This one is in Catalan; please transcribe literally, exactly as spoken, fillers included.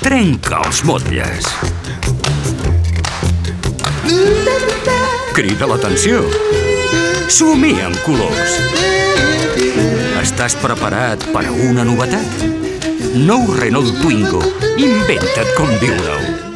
trenca els motlles. Crida l'atenció. Somia amb colors. Estàs preparat per a una novetat? Nou Renault Twingo. Inventa't com viure-ho.